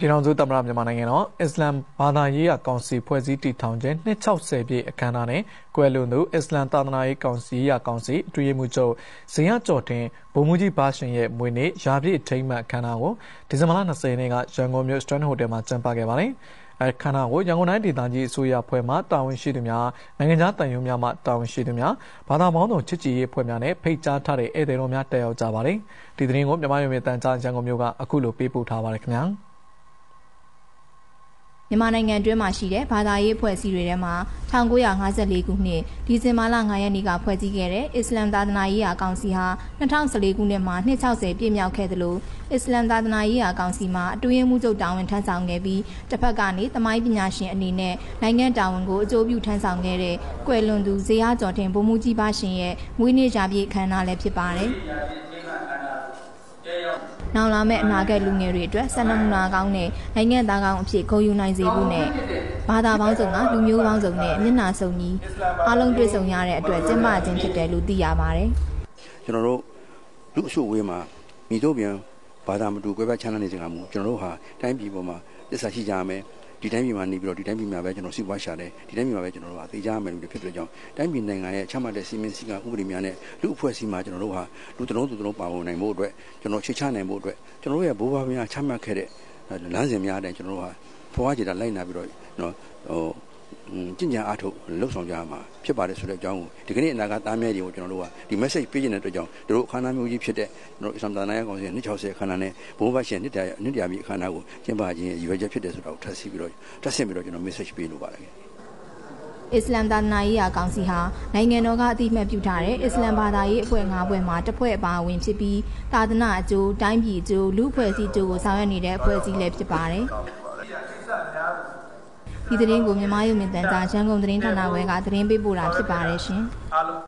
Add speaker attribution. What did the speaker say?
Speaker 1: ပြည်ထောင်စုသမ္မတမြန်မာနိုင်ငံတော်အစ္စလမ်ဘာသာရေးရာကောင်စီဖွဲ့စည်းတည်ထောင်ခြင်း260ပြည့်အခမ်းအနားနဲ့ကွယ်လွန်သူအစ္စလမ်သာသနာရေးကောင်စီအတွင်းရေးမှူးချုပ်ဇေယျကျော်တင်ဗိုလ်မှူးကြီးဘာရှင်ရဲ့မွေးနေ့ရာပြည့်အထိမ်းအမှတ်အခမ်းအနားကိုဒီဇင်ဘာလ20ရက်နေ့ကရန်ကုန်မြို့ Strand Hotel မှာကျင်းပခဲ့ပါတယ်။အခမ်းအနားကိုရန်ကုန်တိုင်းဒေသကြီးအစိုးရအဖွဲ့မှတာဝန်ရှိသူများနိုင်ငံခြားတန်ယုံများမှတာဝန်ရှိသူများဘာသာပေါင်းစုံချစ်ကြည်ရေးအဖွဲ့များနဲ့ဖိတ်ကြားထားတဲ့ဧည့်သည်တော်များတက်ရောက်ကြပါတယ်။ဒီသတင်းကိုမြန်မာရုံတန်ကြားရန်ကုန်မြို့ကအခုလိုပေးပို့ထားပါတယ်ခင်ဗျာ။
Speaker 2: မြန်မာနိုင်ငံတွင်းမှာရှိတဲ့ဘာသာရေးအဖွဲ့အစည်းတွေထဲမှာ1954ခုနှစ်ဒီဇင်ဘာလ9ရက်နေ့ကဖွဲ့စည်းခဲ့တဲ့အစ္စလမ်သာသနာရေးရာကောင်စီဟာ2014ခုနှစ်မှာ260ပြည့်မြောက်ခဲ့သလိုအစ္စလမ်သာသနာရေးရာကောင်စီမှာအတွင်းရေးမှူးချုပ်တာဝန်ထမ်းဆောင်ခဲ့ပြီးတစ်ဖက်ကနေသမိုင်းပညာရှင်အနေနဲ့နိုင်ငံတာဝန်ကိုအကျိုးပြုထမ်းဆောင်ခဲ့တဲ့ကွယ်လွန်သူဇေယျကျော်တင်ဗိုလ်မှူးကြီးဘာရှင်ရဲ့မွေးနေ့ရာပြည့်အခမ်းအနားလည်းဖြစ်ပါတယ်။နောက်လာမယ့်အနာဂတ်လူငယ်တွေအတွက်စံနမူနာကောင်းတဲ့နိုင်ငံသားကောင်းအဖြစ်ဂုဏ်ယူနိုင်စေဖို့နဲ့ဘာသာပေါင်းစုံကလူမျိုးပေါင်းစုံနဲ့မျက်နှာစုံညီအားလုံးတွေ့ဆုံရတဲ့အတွက်ကျင်းပခြင်းဖြစ်တယ်လို့သိရပါတယ်
Speaker 3: ။ကျွန်တော်တို့လူအစုဝေးမှာမိတို့ပြန်ဘာသာမတူကွဲပြားခြားနားနေကြတာမျိုးကျွန်တော်တို့ဟာတိုင်းပြည်ပေါ်မှာသစ္စာရှိကြမယ်ဒီတိုင်းပြည်မှာနေပြီးတော့ဒီတိုင်းပြည်မှာပဲကျွန်တော်စီးပွားရှာတယ်ဒီတိုင်းပြည်မှာပဲကျွန်တော်တို့ဟာသိကြမယ်လို့ဖြစ်တဲ့ကြောင့်တိုင်းပြည်နိုင်ငံရဲ့ချမှတ်တဲ့စီမင်းစည်းကမ်းဥပဒေများနဲ့လူအဖွဲ့အစည်းမှာကျွန်တော်တို့ဟာလူတလုံးသူတလုံးပါဝင်နိုင်ဖို့အတွက်ကျွန်တော်ချိတ်ချနိုင်ဖို့အတွက်ကျွန်တော်တို့ရဲ့ဘိုးဘွားများချမှတ်ခဲ့တဲ့လမ်းစဉ်များတဲ့ကျွန်တော်တို့ဟာဖွားကြတာလိုက်နာပြီးတော့နော်ကျင့်ကြံအားထုတ်လှုပ်ဆောင်ကြမှာဖြစ်ပါတယ်ဆိုတဲ့အကြောင်းကိုဒီကနေ့အနာဂတ်သားများတွေကိုကျွန်တော်တို့ကဒီ message ပေးခြင်းတဲ့အတွက်ကြောင့်တို့အခမ်းအနားမျိုးကြီးဖြစ်တဲ့ကျွန်တော်အစ္စလမ်သာသနာရေးကောင်စီ260အခမ်းအနားနဲ့ဘုံဘတ်ရှင်နှစ်တရာပြည့်အခမ်းအနားကိုကျင်းပခြင်းရည်ရွယ်ချက်ဖြစ်တယ်ဆိုတာကိုထပ်ဆင့်ပြီးတော့ကျွန်တော် message ပေးလိုပါတယ်
Speaker 2: အစ္စလမ်သာသနာရေးရာကောင်စီဟာနိုင်ငံတော်ကအသိအမှတ်ပြုထားတဲ့အစ္စလမ်ဘာသာရေးအဖွဲ့၅ဖွဲ့မှာတစ်ဖွဲ့အပါအဝင်ဖြစ်ပြီးသာသနာအကျိုးတိုင်းပြည်အကျိုးလူအဖွဲ့အစည်းအကျိုးကိုဆောင်ရွက်နေတဲ့အဖွဲ့အစည်းလည်းဖြစ်ပါတယ်ဒီသတင်းကိုမြန်မာရုံမြင့်တန်ကြားရန်ကုန်သတင်းဌာနဝဲကသတင်းပေးပို့တာဖြစ်ပါတယ်ရှင်